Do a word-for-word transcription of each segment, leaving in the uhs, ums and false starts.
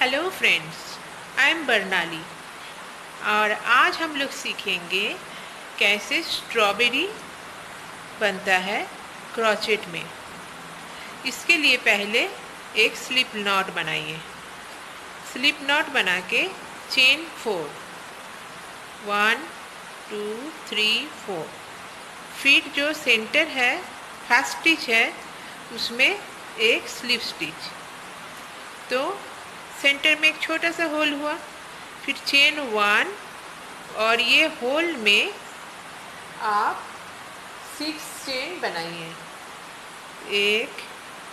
Hello friends, I am Barnali और आज हम लोग सीखेंगे कैसे स्ट्रॉबेरी बनता है क्रोचेट में। इसके लिए पहले एक स्लिप नॉट बनाइए। स्लिप नॉट बना के chain four, one two three four. फिर जो सेंटर है, फर्स्ट स्टिच है, उसमें एक स्लिप स्टिच। तो सेंटर में एक छोटा सा होल हुआ। फिर चेन वन और ये होल में आप सिक्स चेन बनाइए। एक,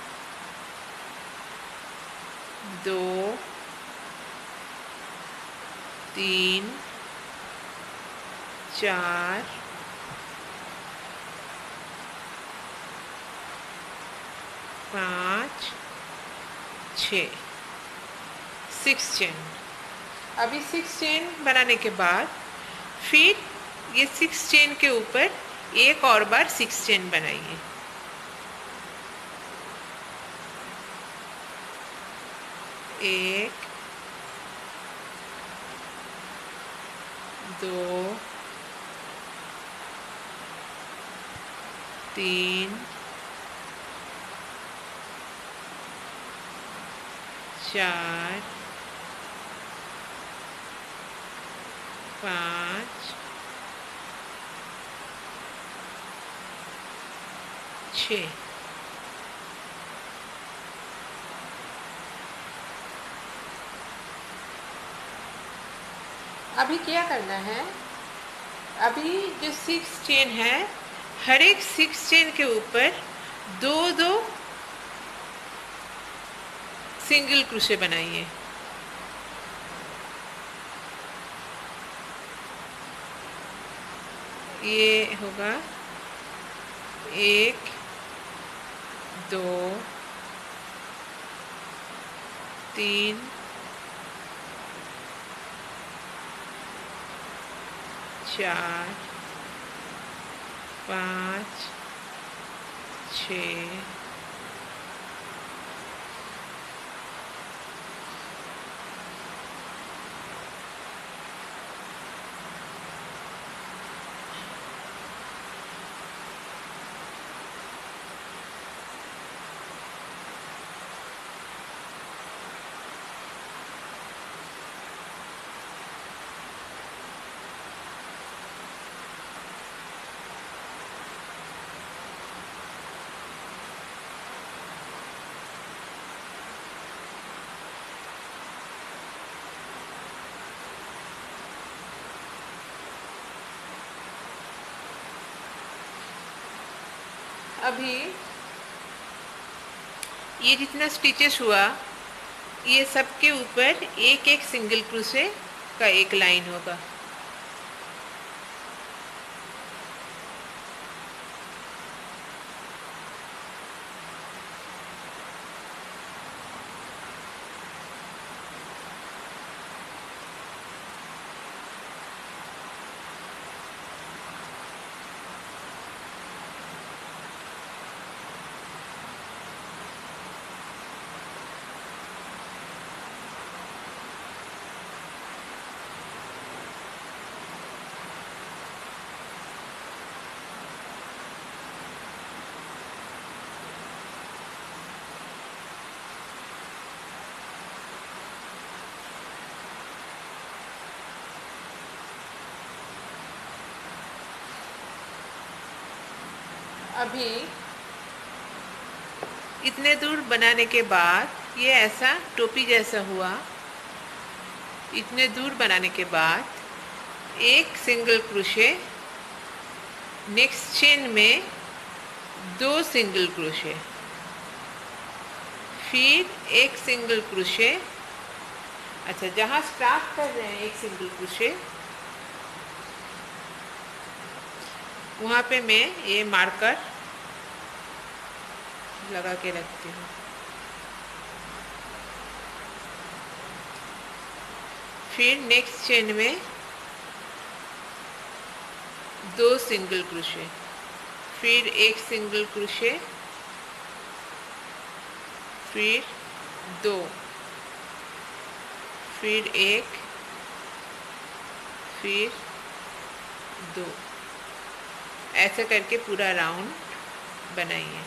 दो, तीन, चार, पाँच, छः, सिक्स चेन। अभी सिक्स चेन बनाने के बाद फिर ये सिक्स चेन के ऊपर एक और बार सिक्स चेन बनाइए। एक, दो, तीन, चार, पाँच, छः। अभी क्या करना है, अभी जो सिक्स चेन है, हर एक सिक्स चेन के ऊपर दो दो सिंगल क्रोशे बनाइए। ये होगा एक, दो, तीन, चार, पाँच, छः, अभी ये जितना स्टिचेस हुआ, ये सब के ऊपर एक एक सिंगल क्रोशे का एक लाइन होगा। अभी इतने दूर बनाने के बाद ये ऐसा टोपी जैसा हुआ। इतने दूर बनाने के बाद एक सिंगल क्रोशे, नेक्स्ट चेन में दो सिंगल क्रोशे, फिर एक सिंगल क्रोशे। अच्छा, जहाँ स्टार्ट कर रहे हैं एक सिंगल क्रोशे, वहाँ पे मैं ये मार्कर लगा के रखती हूँ। फिर नेक्स्ट चेन में दो सिंगल क्रोशे, फिर एक सिंगल क्रोशे, फिर दो, फिर एक, फिर दो, ऐसे करके पूरा राउंड बनाइए।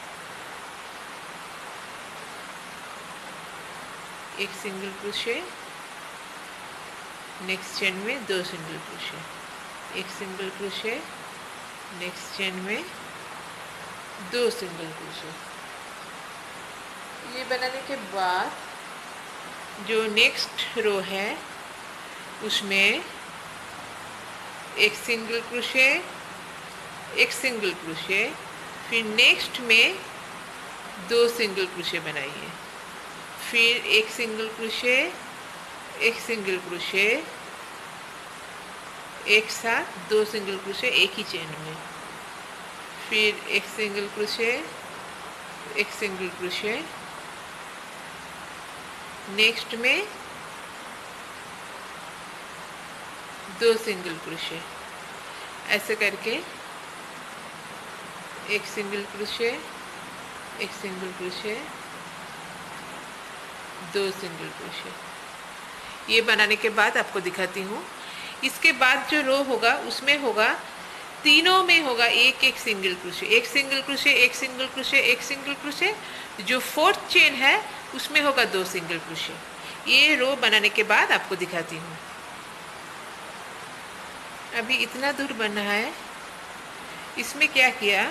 एक सिंगल क्रोशे, नेक्स्ट चेन में दो सिंगल क्रोशे, एक सिंगल क्रोशे, नेक्स्ट चेन में दो सिंगल क्रोशे। ये बनाने के बाद जो नेक्स्ट रो है उसमें एक सिंगल क्रोशे, एक सिंगल क्रोशे, फिर नेक्स्ट में दो सिंगल क्रोशे बनाइए, फिर एक सिंगल क्रोशे, एक सिंगल क्रोशे, एक साथ दो सिंगल क्रोशे एक ही चेन में, फिर एक सिंगल क्रोशे, एक सिंगल क्रोशे, नेक्स्ट में दो सिंगल क्रोशे, ऐसे करके एक सिंगल क्रोशे, एक सिंगल क्रोशे, दो सिंगल क्रोशे। ये बनाने के बाद आपको दिखाती हूँ। इसके बाद जो रो होगा उसमें होगा, तीनों में होगा एक एक सिंगल क्रोशे, एक सिंगल क्रोशे, एक सिंगल क्रोशे, एक सिंगल क्रोशे। जो फोर्थ चेन है उसमें होगा दो सिंगल क्रोशे। ये रो बनाने के बाद आपको दिखाती हूँ। अभी इतना दूर बना है। इसमें क्या किया,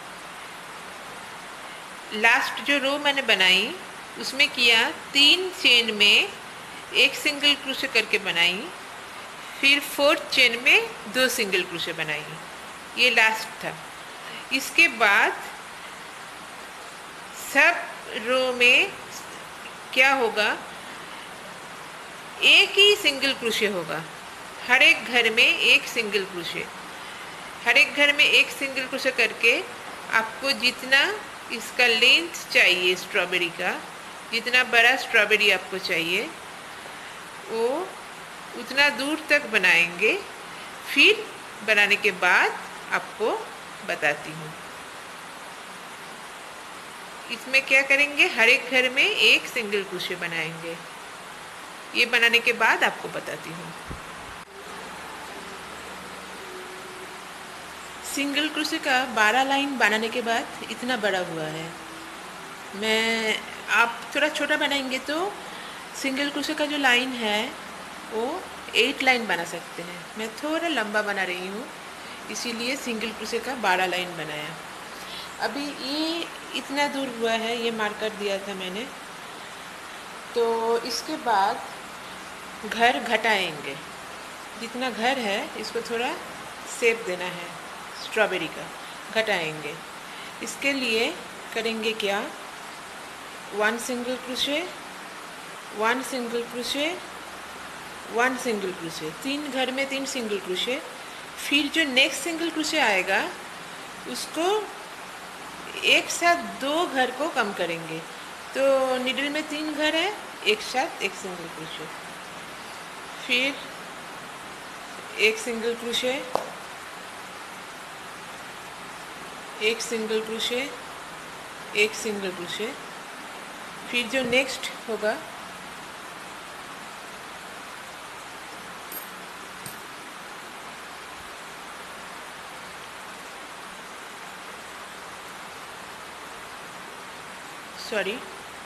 लास्ट जो रो मैंने बनाई उसमें किया, तीन चेन में एक सिंगल क्रोशे करके बनाई, फिर फोर्थ चेन में दो सिंगल क्रोशे बनाई। ये लास्ट था। इसके बाद सब रो में क्या होगा, एक ही सिंगल क्रोशे होगा। हर एक घर में एक सिंगल क्रोशे, हर एक घर में एक सिंगल क्रोशे करके आपको जितना इसका लेंथ चाहिए, स्ट्रॉबेरी का जितना बड़ा स्ट्रॉबेरी आपको चाहिए वो उतना दूर तक बनाएंगे। फिर बनाने के बाद आपको बताती हूँ। इसमें क्या करेंगे, हर एक घर में एक सिंगल क्रोशे बनाएंगे। ये बनाने के बाद आपको बताती हूँ। सिंगल क्रोशे का बारह लाइन बनाने के बाद इतना बड़ा हुआ है। मैं आप थोड़ा छोटा बनाएंगे तो सिंगल क्रोशे का जो लाइन है वो एट लाइन बना सकते हैं। मैं थोड़ा लंबा बना रही हूँ, इसीलिए सिंगल क्रोशे का बारह लाइन बनाया। अभी ये इतना दूर हुआ है, ये मार्कर दिया था मैंने। तो इसके बाद घर घटाएंगे। जितना घर है इसको थोड़ा शेप देना है स्ट्रॉबेरी का, घटाएंगे। इसके लिए करेंगे क्या, one single crochet, one single crochet, one single crochet, तीन घर में तीन सिंगल क्रोशे। फिर जो नेक्स्ट सिंगल क्रोशे आएगा उसको एक साथ दो घर को कम करेंगे। तो निडल में तीन घर है, एक साथ एक सिंगल क्रोशे, फिर एक सिंगल क्रोशे, एक सिंगल क्रोशे, एक सिंगल क्रोशे। फिर जो नेक्स्ट होगा सॉरी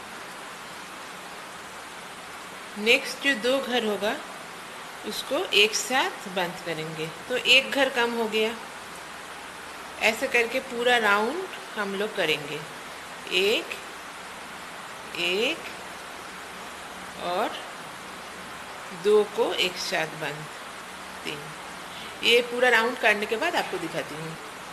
नेक्स्ट जो दो घर होगा उसको एक साथ बंद करेंगे, तो एक घर कम हो गया। ऐसे करके पूरा राउंड हम लोग करेंगे, एक एक और दो को एक साथ बंद, तीन। ये पूरा राउंड करने के बाद आपको दिखाती हूँ।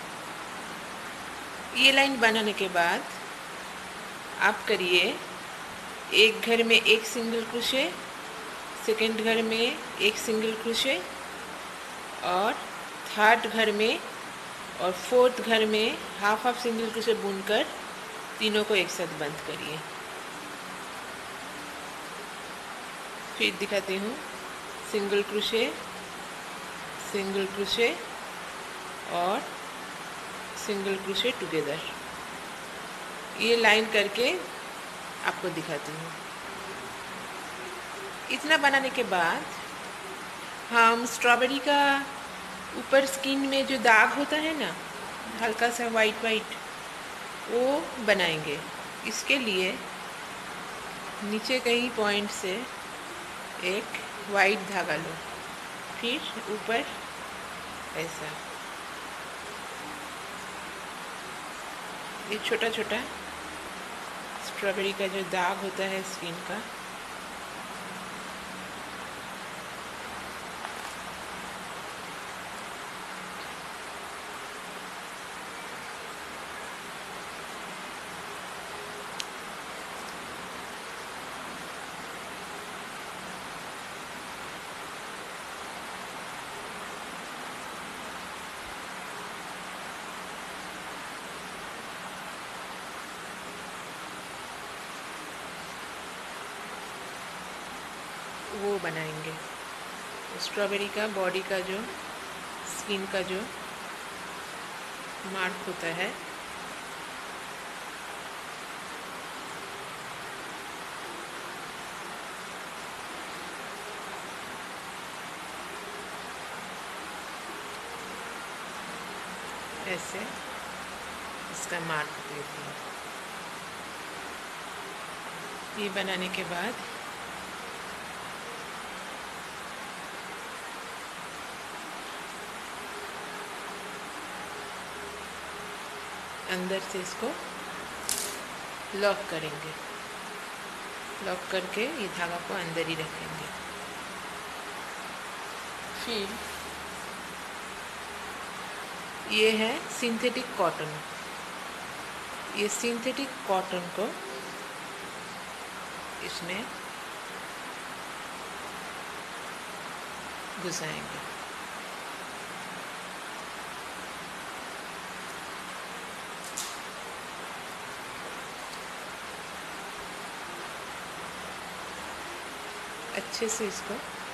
ये लाइन बनाने के बाद आप करिए, एक घर में एक सिंगल क्रोशे, सेकंड घर में एक सिंगल क्रोशे, और थर्ड घर में और फोर्थ घर में हाफ हाफ सिंगल क्रोशे बुनकर तीनों को एक साथ बंद करिए। फिर दिखाती हूँ, सिंगल क्रोशे, सिंगल क्रोशे और सिंगल क्रोशे टुगेदर। ये लाइन करके आपको दिखाती हूँ। इतना बनाने के बाद हम स्ट्रॉबेरी का ऊपर स्किन में जो दाग होता है ना, हल्का सा वाइट वाइट, वो बनाएंगे। इसके लिए नीचे कहीं पॉइंट से एक वाइट धागा लो, फिर ऊपर ऐसा ये छोटा छोटा स्ट्रॉबेरी का जो दाग होता है स्किन का, वो बनाएंगे। स्ट्रॉबेरी का बॉडी का जो स्किन का जो मार्क होता है, ऐसे इसका मार्क देते हैं। ये बनाने के बाद अंदर से इसको लॉक करेंगे। लॉक करके ये धागा को अंदर ही रखेंगे। फिर ये है सिंथेटिक कॉटन। ये सिंथेटिक कॉटन को इसमें घुसाएंगे। अच्छे से इसको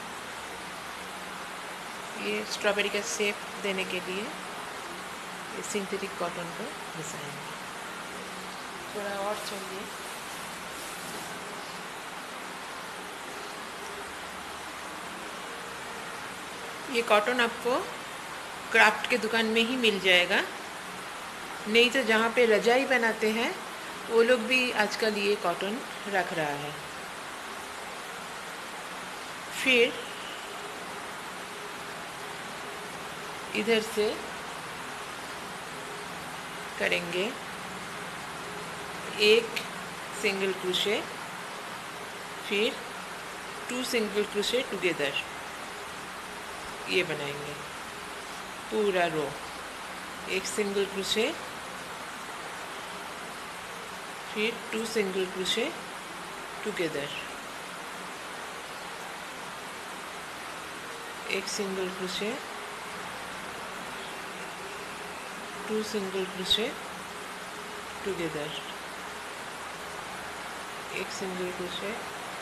ये स्ट्रॉबेरी का शेप देने के लिए ये सिंथेटिक कॉटन को घुसाएंगे। थोड़ा और चाहिए। ये कॉटन आपको क्राफ्ट के दुकान में ही मिल जाएगा, नहीं तो जहाँ पे रजाई बनाते हैं वो लोग भी आजकल ये कॉटन रख रहा है। फिर इधर से करेंगे एक सिंगल क्रोशे, फिर टू सिंगल क्रोशे टुगेदर। ये बनाएंगे पूरा रो। एक सिंगल क्रोशे, फिर टू सिंगल क्रोशे टुगेदर, एक single crochet, two single crochet together, एक single crochet,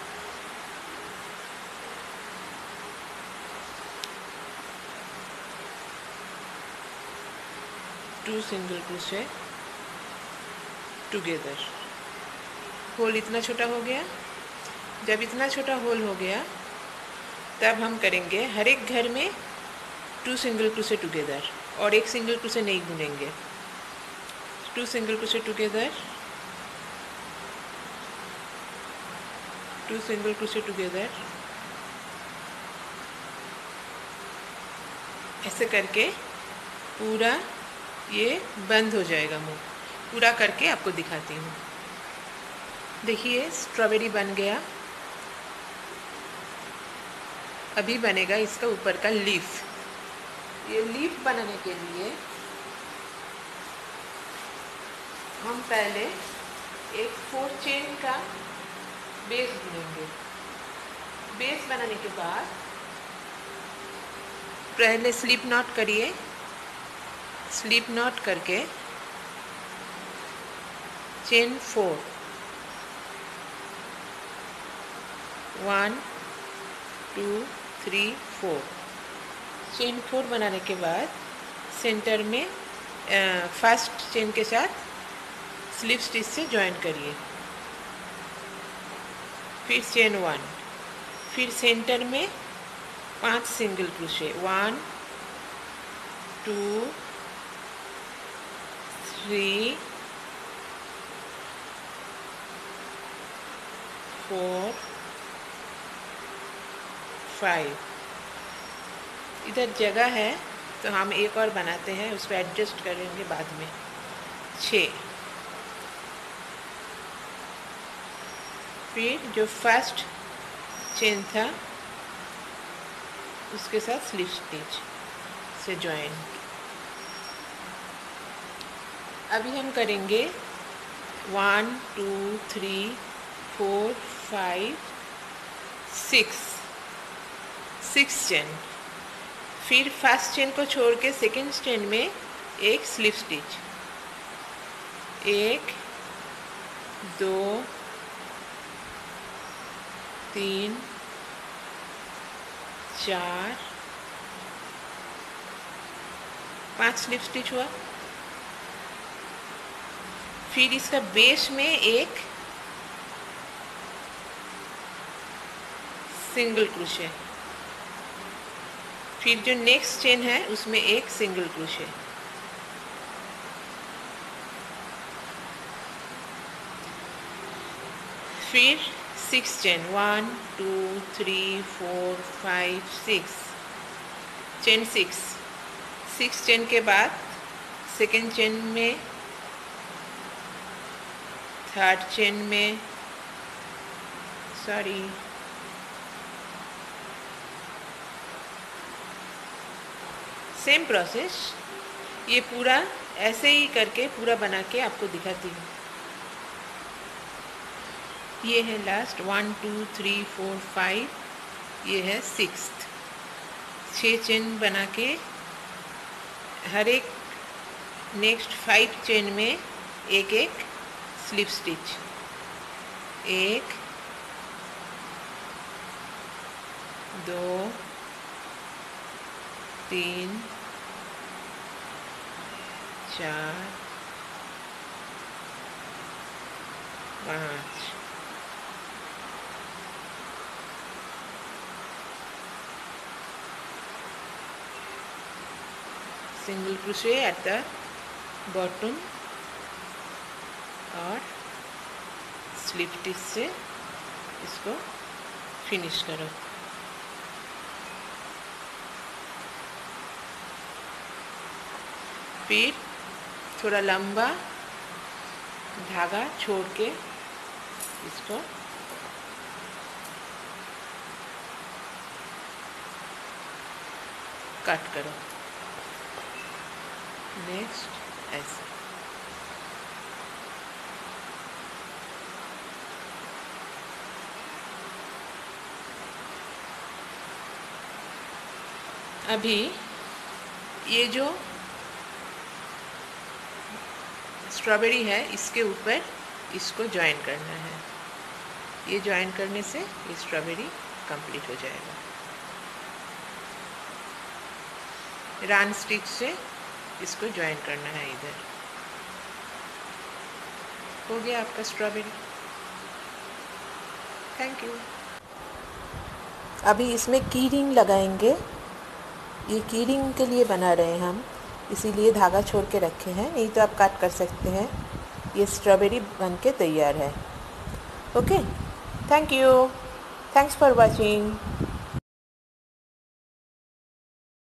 two single crochet together. Hole इतना छोटा हो गया। जब इतना छोटा होल हो गया तब हम करेंगे हर एक घर में टू सिंगल क्रोशे टुगेदर, और एक सिंगल क्रोशे नहीं बुनेंगे। Two single crochet together, two single crochet together, ऐसे करके पूरा ये बंद हो जाएगा मुंह। पूरा करके आपको दिखाती हूँ। देखिए स्ट्रॉबेरी बन गया। अभी बनेगा इसका ऊपर का लीफ। ये लीफ बनाने के लिए हम पहले एक फोर चेन का बेस बुनेंगे। बेस बनाने के बाद पहले स्लिप नॉट करिए। स्लिप नॉट करके chain four, one two three four, chain four बनाने के बाद सेंटर में फर्स्ट चेन के साथ स्लिप स्टिच से ज्वाइन करिए। फिर चेन वन, फिर सेंटर में पांच single crochet, one two three four five. इधर जगह है तो हम एक और बनाते हैं, उस पर एडजस्ट करेंगे बाद में। छः। फिर जो फर्स्ट चेन था उसके साथ स्लिप स्टिच से ज्वाइन। अभी हम करेंगे one two three four five six six chain. फिर फर्स्ट चेन को छोड़ के सेकेंड चेन में एक स्लिप स्टिच, एक दो तीन चार पांच स्लिप स्टिच हुआ। फिर इसका बेस में एक सिंगल क्रोशे, फिर जो नेक्स्ट चेन है उसमें एक सिंगल क्रोशे। फिर six chain, one two three four five six, chain six. Six chain के बाद सेकेंड चेन में, थर्ड चेन में, सॉरी सेम प्रोसेस, ये पूरा ऐसे ही करके पूरा बना के आपको दिखाती हूँ। ये है last, one two three four five, ये है सिक्स्थ। छः चेन बना के हर एक नेक्स्ट फाइव चेन में एक एक स्लिप स्टिच, एक दो तीन चार पाँच, single crochet at the bottom और स्लिप स्टिच से इसको फिनिश करो। फिर थोड़ा लंबा धागा छोड़ के इसको कट करो। नेक्स्ट ऐसे। अभी ये जो स्ट्रॉबेरी है इसके ऊपर इसको ज्वाइन करना है। ये ज्वाइन करने से ये स्ट्रॉबेरी कंप्लीट हो जाएगा। रान स्टिच से इसको ज्वाइन करना है। इधर हो गया आपका स्ट्रॉबेरी। Thank you. अभी इसमें की रिंग लगाएंगे। ये की रिंग के लिए बना रहे हैं हम, इसीलिए धागा छोड़ के रखे हैं, नहीं तो आप काट कर सकते हैं। ये स्ट्रॉबेरी बन के तैयार है। Okay, thank you, thanks for watching.